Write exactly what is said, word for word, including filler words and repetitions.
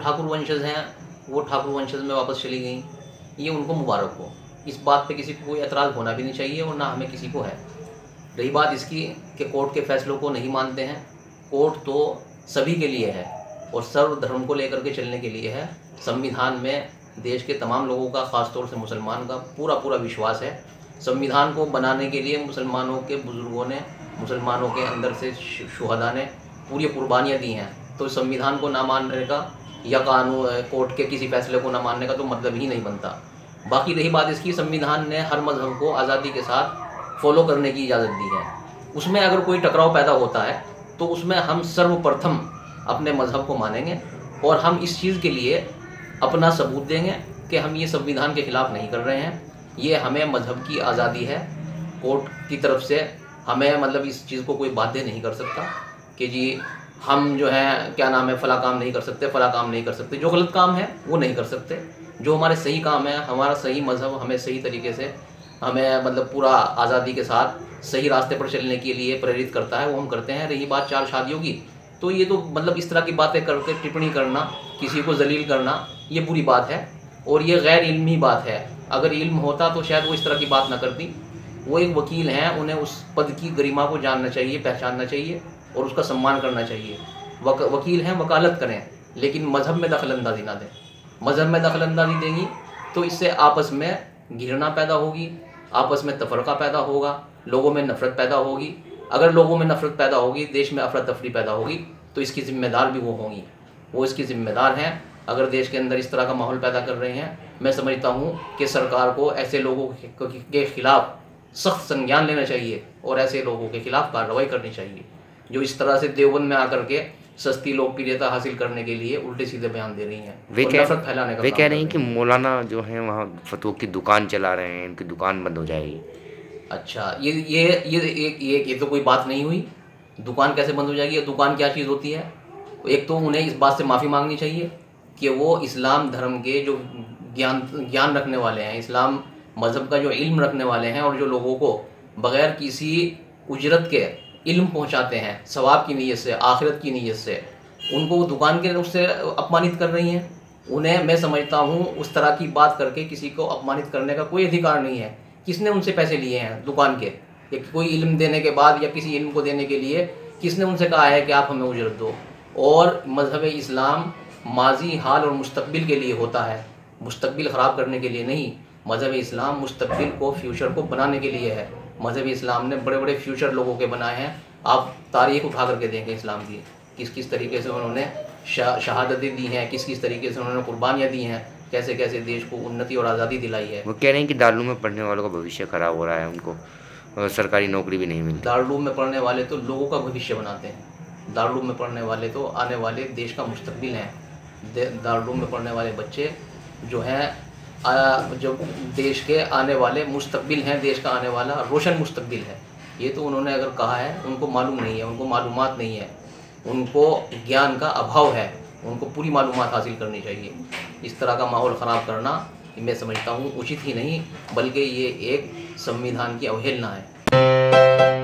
ठाकुर वंशज हैं वो ठाकुर वंशज में वापस चली गई, ये उनको मुबारक हो। इस बात पे किसी को कोई एतराज़ होना भी नहीं चाहिए और ना हमें किसी को है। रही बात इसकी कि कोर्ट के फैसलों को नहीं मानते हैं, कोर्ट तो सभी के लिए है और सर्व धर्म को लेकर के चलने के लिए है। संविधान में देश के तमाम लोगों का, ख़ासतौर से मुसलमान का पूरा पूरा विश्वास है। संविधान को बनाने के लिए मुसलमानों के बुज़ुर्गों ने, मुसलमानों के अंदर से शुहदा ने पूरी कुर्बानियाँ दी हैं। तो संविधान को ना मानने का या कानून कोर्ट के किसी फैसले को ना मानने का तो मतलब ही नहीं बनता। बाकी रही बात इसकी, संविधान ने हर मज़हब को आज़ादी के साथ फॉलो करने की इजाज़त दी है। उसमें अगर कोई टकराव पैदा होता है तो उसमें हम सर्वप्रथम अपने मज़हब को मानेंगे और हम इस चीज़ के लिए अपना सबूत देंगे कि हम ये संविधान के ख़िलाफ़ नहीं कर रहे हैं, ये हमें मज़हब की आज़ादी है। कोर्ट की तरफ से हमें मतलब इस चीज़ को कोई बाध्य नहीं कर सकता कि जी हम जो है क्या नाम है फ़ला काम नहीं कर सकते, फ़ला काम नहीं कर सकते। जो गलत काम है वो नहीं कर सकते, जो हमारे सही काम है, हमारा सही मज़हब हमें सही तरीके से हमें मतलब पूरा आज़ादी के साथ सही रास्ते पर चलने के लिए प्रेरित करता है, वो हम करते हैं। रही बात चार शादियों की, तो ये तो मतलब इस तरह की बातें करके टिप्पणी करना, किसी को जलील करना, ये बुरी बात है और ये गैर इल्मी बात है। अगर इल्म होता तो शायद वो इस तरह की बात ना करती। वो एक वकील हैं, उन्हें उस पद की गरिमा को जानना चाहिए, पहचानना चाहिए और उसका सम्मान करना चाहिए। वक, वकील हैं, वकालत करें, लेकिन मज़हब में दखल अंदाजी ना दें। मज़हब में दखल अंदाजी देंगी तो इससे आपस में घृणा पैदा होगी, आपस में तफरका पैदा होगा, लोगों में नफ़रत पैदा होगी। अगर लोगों में नफ़रत पैदा होगी, देश में अफरा तफरी पैदा होगी, तो इसकी ज़िम्मेदार भी वो होंगी, वो इसकी ज़िम्मेदार हैं। अगर देश के अंदर इस तरह का माहौल पैदा कर रहे हैं, मैं समझता हूँ कि सरकार को ऐसे लोगों के ख़िलाफ़ सख्त संज्ञान लेना चाहिए और ऐसे लोगों के ख़िलाफ़ कार्रवाई करनी चाहिए जो इस तरह से देवबंद में आकर के सस्ती लोकप्रियता हासिल करने के लिए उल्टे सीधे बयान दे रही हैं। वे कह फैलाने का वे कह रही हैं कि मौलाना जो हैं वहाँ फतवा की दुकान चला रहे हैं, इनकी दुकान बंद हो जाएगी। अच्छा, ये ये ये एक ये, ये तो कोई बात नहीं हुई। दुकान कैसे बंद हो जाएगी? दुकान क्या चीज़ होती है? एक तो उन्हें इस बात से माफ़ी मांगनी चाहिए कि वो इस्लाम धर्म के जो ज्ञान ज्ञान रखने वाले हैं, इस्लाम मज़हब का जो इल्म रखने वाले हैं और जो लोगों को बग़ैर किसी उजरत के इल्म पहुंचाते हैं, सवाब की नीयत से, आखिरत की नीयत से, उनको दुकान के उससे अपमानित कर रही हैं। उन्हें मैं समझता हूँ उस तरह की बात करके किसी को अपमानित करने का कोई अधिकार नहीं है। किसने उनसे पैसे लिए हैं दुकान के? या कोई इल्म देने के बाद या किसी इल्म को देने के लिए किसने उनसे कहा है कि आप हमें उजरत दो? और मज़हब इस्लाम माजी, हाल और मुस्तकबिल के लिए होता है, मुस्तकबिल ख़राब करने के लिए नहीं। मज़हब इस्लाम मुस्तकबिल को, फ्यूचर को बनाने के लिए है। मज़हब इस्लाम ने बड़े बड़े फ्यूचर लोगों के बनाए हैं। आप तारीख़ उठा करके देखें इस्लाम की, किस किस तरीके से उन्होंने शहादतें दी हैं, किस किस तरीके से उन्होंने कुर्बानियाँ दी हैं, कैसे कैसे देश को उन्नति और आज़ादी दिलाई है। वो कह रहे हैं कि दारूल में पढ़ने वालों का भविष्य ख़राब हो रहा है, उनको सरकारी नौकरी भी नहीं मिलती। दारूल में पढ़ने वाले तो लोगों का भविष्य बनाते हैं। दारूल में पढ़ने वाले तो आने वाले देश का मुस्तकबिल हैं। दारूल में पढ़ने वाले बच्चे जो हैं जो देश के आने वाले मुस्तकबिल हैं, देश का आने वाला रोशन मुस्तकबिल है। ये तो उन्होंने अगर कहा है, उनको मालूम नहीं है, उनको मालूमात नहीं है, उनको ज्ञान का अभाव है, उनको पूरी मालूमात हासिल करनी चाहिए। इस तरह का माहौल ख़राब करना मैं समझता हूँ उचित ही नहीं, बल्कि ये एक संविधान की अवहेलना है।